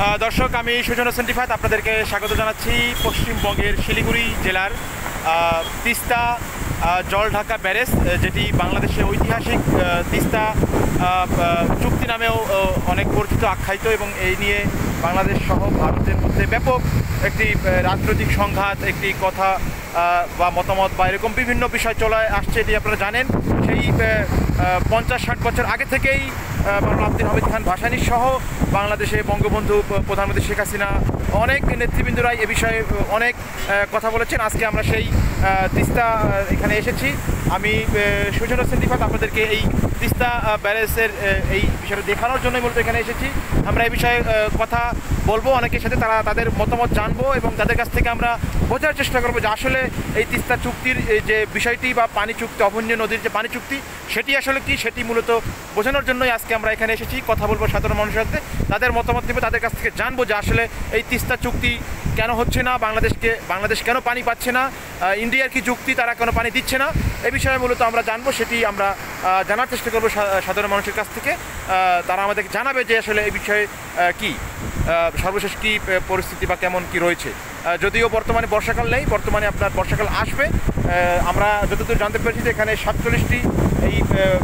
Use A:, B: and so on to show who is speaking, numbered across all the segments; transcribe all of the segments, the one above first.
A: দর্শক, আমি সুজন হোসেন রিফাত আপনাদেরকে স্বাগত জানাচ্ছি পশ্চিমবঙ্গের শিলিগুড়ি জেলার তিস্তা জলঢাকা ব্যারেজ, যেটি বাংলাদেশের ঐতিহাসিক তিস্তা চুক্তি নামেও অনেক পরিচিত, আখ্যায়িত, এবং এই নিয়ে বাংলাদেশ সহ ভারতের মধ্যে ব্যাপক একটি রাজনৈতিক সংঘাত, একটি কথা বা মতামত বা এরকম বিভিন্ন বিষয় চলে আসছে, এটি আপনারা জানেন। সেই 50-60 বছর আগে থেকেই মাওলানা আব্দুল হামিদ খান ভাসানী সহ বাংলাদেশে বঙ্গবন্ধু, প্রধানমন্ত্রী শেখ হাসিনা, অনেক নেতৃবৃন্দরাই এ বিষয়ে অনেক কথা বলেছেন। আজকে আমরা সেই তিস্তা এখানে এসেছি। আমি সুজন হোসেন রিফাত আপনাদেরকে এই তিস্তা ব্যারেজের এই বিষয়টা দেখানোর জন্যই মূলত এখানে এসেছি। আমরা এই বিষয়ে কথা বলবো অনেকের সাথে, তারা তাদের মতামত জানবো এবং তাদের কাছ থেকে আমরা বোঝার চেষ্টা করবো যে আসলে এই তিস্তা চুক্তির যে বিষয়টি বা পানি চুক্তি, অভ্যন্তরীণ নদীর যে পানি চুক্তি, সেটি আসলে কি, সেটি মূলত বোঝানোর জন্যই আজকে আমরা এখানে এসেছি। কথা বলবো সাধারণ মানুষের সাথে, তাদের মতামত নেবে, তাদের কাছ থেকে জানবো যে আসলে এই তিস্তা চুক্তি কেন হচ্ছে না, বাংলাদেশ কেন পানি পাচ্ছে না, ইন্ডিয়ার কি যুক্তি, তারা কেন পানি দিচ্ছে না, এই বিষয়ে মূলত আমরা জানবো। সেটি আমরা জানার চেষ্টা করবো সাধারণ মানুষের কাছ থেকে। তারা আমাদেরকে জানাবে যে আসলে এই বিষয়ে কি সর্বশেষ কি পরিস্থিতি বা কেমন কি রয়েছে। যদিও বর্তমানে বর্ষাকাল নেই, বর্তমানে আপনার বর্ষাকাল আসবে। আমরা যতদূর জানতে পেরেছি যে এখানে 47টি এই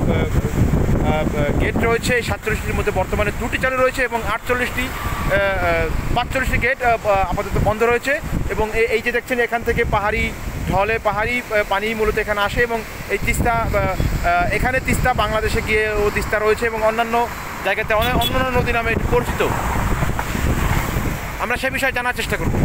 A: গেট রয়েছে। এই 47টির মধ্যে বর্তমানে 2টি চালু রয়েছে এবং 45টি গেট আপাতত বন্ধ রয়েছে। এবং এই যে দেখছেন, এখান থেকে পাহাড়ি পানি মূলত এখানে আসে এবং এই তিস্তা, এখানে তিস্তা বাংলাদেশে গিয়ে ও তিস্তা রয়েছে এবং অন্যান্য জায়গাতে অন্যান্য নদী নামে পরিচিত। আমরা সে বিষয়ে জানার চেষ্টা করব।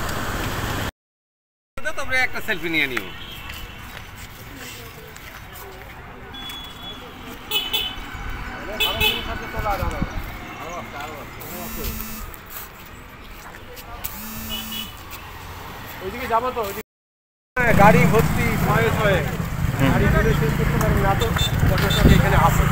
B: একটা সেলফি নিয়ে নিও। যাবো তো গাড়ি ভর্তি শয়ে শয়ে গাড়ি ঘুরে শেষ করতে পারবো না, তো পর্যটক এখানে আসে।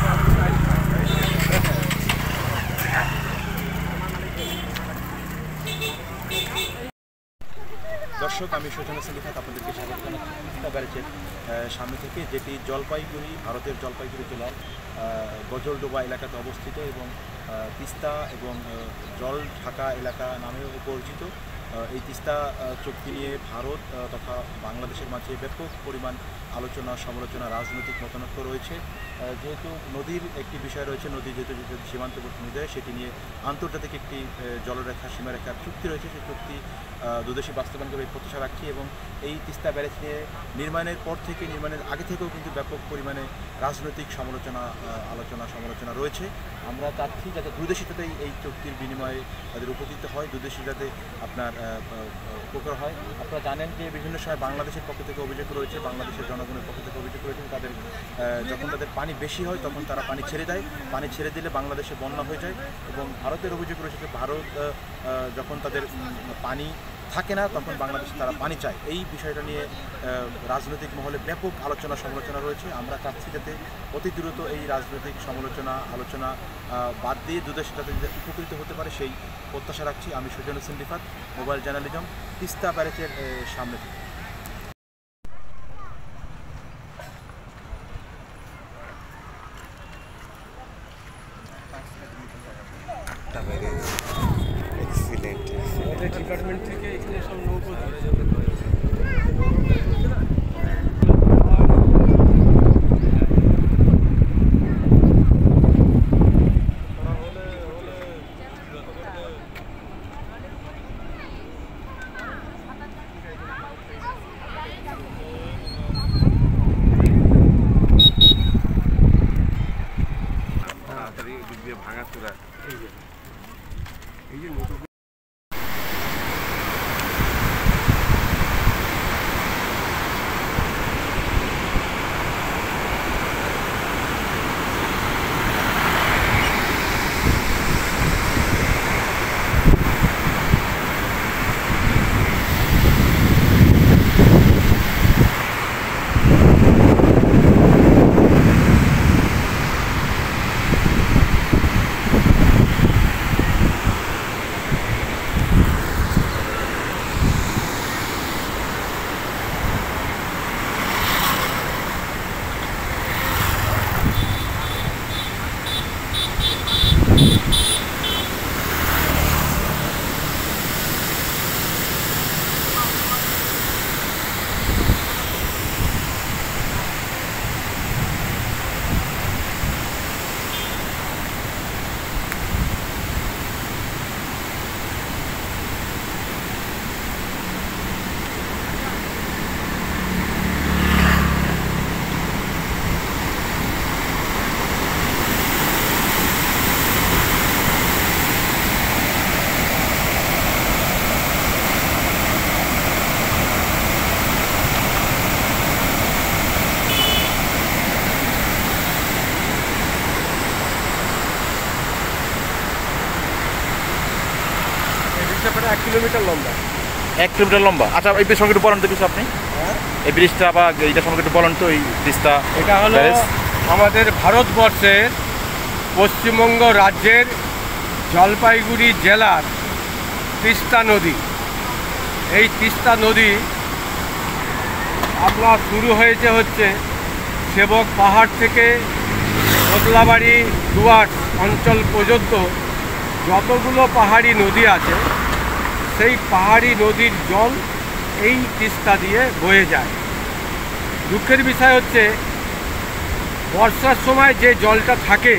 A: দর্শক, আমি সুজন হোসেন রিফাত আপনাদেরকে স্বাগত জানাচ্ছি তিস্তা ব্যারেজের সামনে থেকে, যেটি জলপাইগুড়ি, ভারতের জলপাইগুড়ি জেলার গজলডোবা এলাকাতে অবস্থিত এবং তিস্তা এবং জল ঢাকা এলাকা নামেও পরিচিত। এই তিস্তা চুক্তি নিয়ে ভারত তথা বাংলাদেশের মাঝে ব্যাপক পরিমাণ আলোচনা, সমালোচনা, রাজনৈতিক মতানৈক্য রয়েছে। যেহেতু নদীর একটি বিষয় রয়েছে, নদী যেহেতু সীমান্তবর্তী নদী, সেটি নিয়ে আন্তর্জাতিক একটি জলরেখা, সীমারেখার চুক্তি রয়েছে। সেই চুক্তি দুদেশে বাস্তবায়ন করে প্রত্যাশা রাখছি এবং এই তিস্তা ব্যারেজ নিয়ে নির্মাণের পর থেকে, নির্মাণের আগে থেকেও কিন্তু ব্যাপক পরিমাণে রাজনৈতিক সমালোচনা রয়েছে। আমরা চাচ্ছি যাতে দুই দেশে যাতে এই চুক্তির বিনিময়ে তাদের উপকৃত হয়, দুই দেশে যাতে আপনার উপকার হয়। আপনারা জানেন যে বিভিন্ন সময় বাংলাদেশের পক্ষ থেকে অভিযোগ রয়েছে, বাংলাদেশের জনগণের পক্ষ থেকে অভিযোগ রয়েছে তাদের যখন তাদের পানি বেশি হয় তখন তারা পানি ছেড়ে দেয়, পানি ছেড়ে দিলে বাংলাদেশে বন্যা হয়ে যায়। এবং ভারতের অভিযোগ রয়েছে যে ভারত যখন তাদের পানি থাকে না তখন বাংলাদেশে তারা পানি চায়। এই বিষয়টা নিয়ে রাজনৈতিক মহলে ব্যাপক সমালোচনা রয়েছে। আমরা চাচ্ছি যাতে অতি দ্রুত এই রাজনৈতিক আলোচনা বাদ দিয়ে দুদেশে যাতে উপকৃত হতে পারে সেই প্রত্যাশা রাখছি। আমি সুজন হোসেন রিফাত, মোবাইল জার্নালিজম, তিস্তা ব্যারেজের সামনে থেকে।
B: ডিপার্টমেন্ট থেকে এখানে সব নৌকো ভাঙা চূড়া এই যে নৌকো ব্রিজটা 1 কিলোমিটার লম্বা।
A: 1 কিলোমিটার লম্বা। আচ্ছা, এই ব্রিজ সম্পর্কে একটু বলেন তো কিছু আপনি। এই ব্রিজটা বা এইটা সম্পর্কে একটু বলেন তো। এই তিস্তা
B: এটা হলো আমাদের ভারতবর্ষের পশ্চিমবঙ্গ রাজ্যের জলপাইগুড়ি জেলার তিস্তা নদী। এই তিস্তা নদী আপনার শুরু হচ্ছে সেবক পাহাড় থেকে বদলাবাড়ি ডুয়ার্স অঞ্চল পর্যন্ত যতগুলো পাহাড়ি নদী আছে সেই পাহাড়ি নদীর জল এই তিস্তা দিয়ে বয়ে যায়। দুঃখের বিষয় হচ্ছে বর্ষার সময় যে জলটা থাকে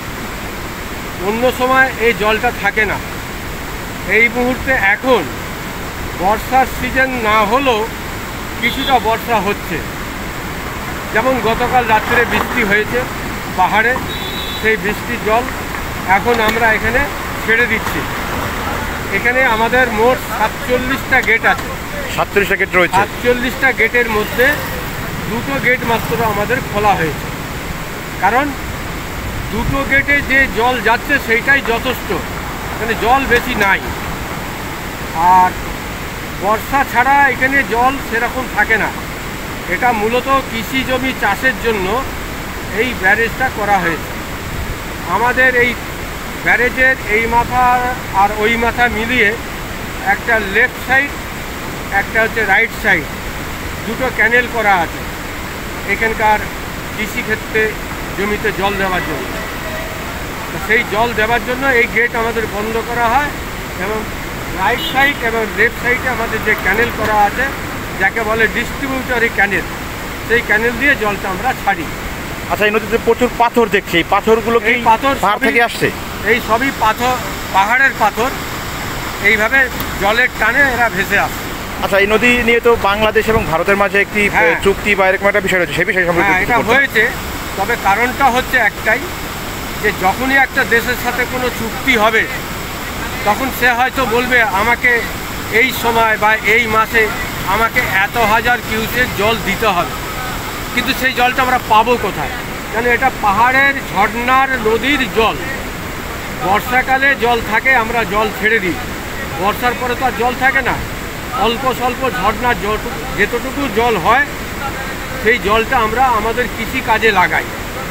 B: অন্য সময় এই জলটা থাকে না। এই মুহূর্তে এখন বর্ষার সিজন না হলেও কিছুটা বর্ষা হচ্ছে। যেমন গতকাল রাত্রে বৃষ্টি হয়েছে পাহাড়ে, সেই বৃষ্টির জল এখন আমরা এখানে ছেড়ে দিচ্ছি। এখানে আমাদের মোট 47টা গেট আছে।
A: 47টা গেট রয়েছে।
B: 47টা গেটের মধ্যে 2টো গেট মাত্র আমাদের খোলা হয়েছে, কারণ 2টো গেটে যে জল যাচ্ছে সেইটাই যথেষ্ট, মানে জল বেশি নাই। আর বর্ষা ছাড়া এখানে জল সেরকম থাকে না। এটা মূলত কৃষি জমি চাষের জন্য এই ব্যারেজটা করা হয়েছে। আমাদের এই ব্যারেজের এই মাথা আর ওই মাথা মিলিয়ে একটা লেফট সাইড, একটা হচ্ছে রাইট সাইড, দুটো ক্যানেল করা আছে এখানকার কৃষিক্ষেত্রে জমিতে জল দেওয়ার জন্য। তো সেই জল দেওয়ার জন্য এই গেট আমাদের বন্ধ করা হয়, এবং রাইট সাইড এবং লেফট সাইডে আমাদের যে ক্যানেল করা আছে, যাকে বলে ডিস্ট্রিবিউটরি ক্যানেল, সেই ক্যানেল দিয়ে জলটা আমরা ছাড়ি।
A: আচ্ছা, এই নদীতে প্রচুর পাথর দেখছি, এই পাথরগুলো কি পাহাড় থেকে আসছে?
B: এই সবই পাথর, পাহাড়ের পাথর, এইভাবে জলের টানে এরা ভেসে আসে।
A: আচ্ছা, এই নদী নিয়ে তো বাংলাদেশ এবং ভারতের মাঝে একটি চুক্তি বা এরকম একটা বিষয় রয়েছে, সেই বিষয়ে সম্পর্কে
B: এটা হয়েছে। তবে কারণটা হচ্ছে একটাই, যে যখনই একটা দেশের সাথে কোনো চুক্তি হবে, তখন সে হয়তো বলবে আমাকে এই সময় বা এই মাসে আমাকে এত হাজার কিউসেক জল দিতে হবে, কিন্তু সেই জলটা আমরা পাবো কোথায়? কেন এটা পাহাড়ের ঝর্ণার নদীর জল। বর্ষাকালে জল থাকে, আমরা জল ছেড়ে দিই। বর্ষার পরে তো আর জল থাকে না, অল্প স্বল্প ঝর্ণার যেতটুকু জল হয় সেই জলটা আমরা আমাদের কৃষি কাজে লাগাই।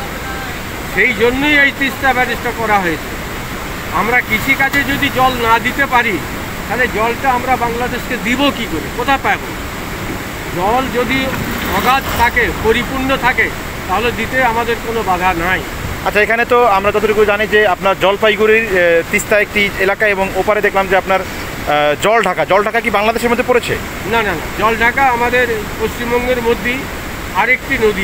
B: সেই জন্যই এই তিস্তা ব্যারেজটা করা হয়েছে। আমরা কৃষিকাজে যদি জল না দিতে পারি, তাহলে জলটা আমরা বাংলাদেশকে দিব কি করে, কোথায় পাব? জল যদি অগাধ থাকে, পরিপূর্ণ থাকে, তাহলে দিতে আমাদের কোনো বাধা নাই।
A: আচ্ছা, এখানে তো আমরা যতটুকু জানি যে আপনার জলপাইগুড়ির তিস্তা একটি এলাকা, এবং ওপারে দেখলাম যে আপনার জলঢাকা কি বাংলাদেশের মধ্যে পড়েছে?
B: না না না, জলঢাকা আমাদের পশ্চিমবঙ্গের মধ্যেই আরেকটি নদী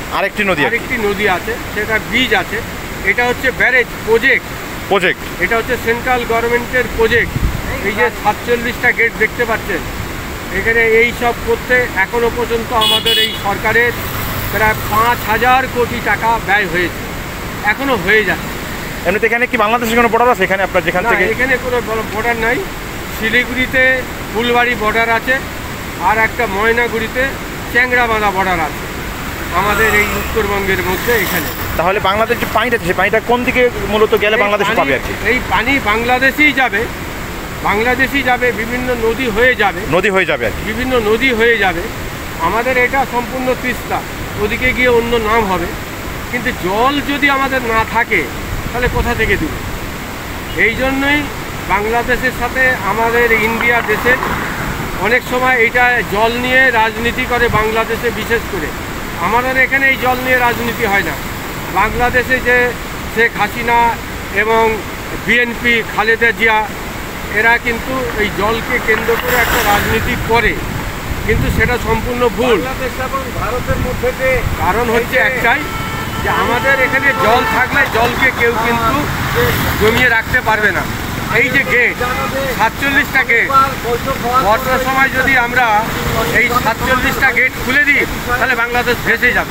B: আছে, সেটা ব্রিজ আছে। এটা হচ্ছে ব্যারেজ প্রজেক্ট, এটা হচ্ছে সেন্ট্রাল গভর্নমেন্টের প্রজেক্ট। এই যে 47টা গেট দেখতে পাচ্ছেন, এখানে এই সব করতে এখনো পর্যন্ত আমাদের এই সরকারের প্রায় 5,000 কোটি টাকা ব্যয় হয়েছে, এখনো হয়ে যাচ্ছে।
A: এমনিতে এখানে কি বাংলাদেশের কোনো বর্ডার আছে এখানে আপনার যেখান থেকে?
B: এখানে কোনো বর্ডার নাই। শিলিগুড়িতে ফুলবাড়ি বর্ডার আছে, আর একটা ময়নাগুড়িতে চ্যাংড়াবাঁধা বর্ডার আছে আমাদের এই উত্তরবঙ্গের মধ্যে এখানে।
A: তাহলে বাংলাদেশ যে পানিটা আছে, সেই পানিটা কোন দিকে মূলত গেলে বাংলাদেশ পাবে আর কি?
B: এই পানি বাংলাদেশেই যাবে, বিভিন্ন নদী হয়ে যাবে
A: আর কি,
B: বিভিন্ন নদী হয়ে যাবে। আমাদের এটা সম্পূর্ণ তিস্তা, ওদিকে গিয়ে অন্য নাম হবে। কিন্তু জল যদি আমাদের না থাকে, তাহলে কোথা থেকে দিব? এই জন্যই বাংলাদেশের সাথে আমাদের ইন্ডিয়া দেশে অনেক সময় এইটা জল নিয়ে রাজনীতি করে, বাংলাদেশে বিশেষ করে। আমাদের এখানে এই জল নিয়ে রাজনীতি হয় না। বাংলাদেশে যে শেখ হাসিনা এবং বিএনপি, খালেদা জিয়া, এরা কিন্তু এই জলকে কেন্দ্র করে একটা রাজনীতি করে, কিন্তু সেটা সম্পূর্ণ ভুল।
C: বাংলাদেশ এবং ভারতের মধ্যে যে
B: কারণ হচ্ছে একটাই, যে আমাদের এখানে জল থাকলে জলকে কেউ কিন্তু জমিয়ে রাখতে পারবে না। এই যে গেট 47টা গেট, বর্ষার সময় যদি আমরা এই 47টা গেট খুলে দিই, তাহলে বাংলাদেশ ভেসে যাবে।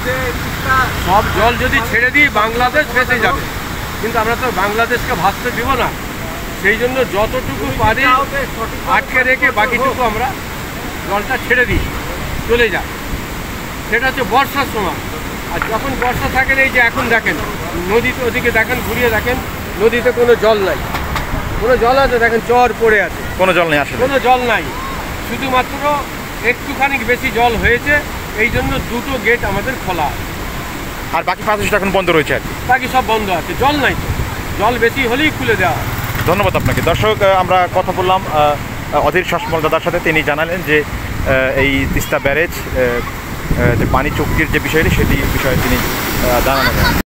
B: সব জল যদি ছেড়ে দিই, বাংলাদেশ ভেসে যাবে। কিন্তু আমরা তো বাংলাদেশকে ভাসতে দিব না, সেই জন্য যতটুকু পারি আটকে রেখে বাকিটুকু আমরা জলটা ছেড়ে দিই, চলে যায়। সেটা হচ্ছে বর্ষার সময়। আর যখন বর্ষা থাকে, এই যে এখন দেখেন নদীতে, ওদিকে দেখেন, ঘুরিয়ে দেখেন, নদীতে কোনো জল নাই। কোনো জল আছে দেখেন, চর পড়ে আছে,
A: কোনো জল নেই, আসলে
B: কোনো জল নাই। শুধুমাত্র একটুখানি বেশি জল হয়েছে, এই জন্য দুটো গেট আমাদের খোলা,
A: আর বাকি 5টা এখন বন্ধ রয়েছে আর কি।
B: বাকি সব বন্ধ আছে, জল নাই তো। জল বেশি হলেই খুলে দেওয়া হয়।
A: ধন্যবাদ আপনাকে। দর্শক, আমরা কথা বললাম অধীর শাসমল দাদার সাথে। তিনি জানালেন যে এই তিস্তা ব্যারেজ যে পানি চুক্তির যে বিষয়টি, সেটি বিষয়ে তিনি জানালেন।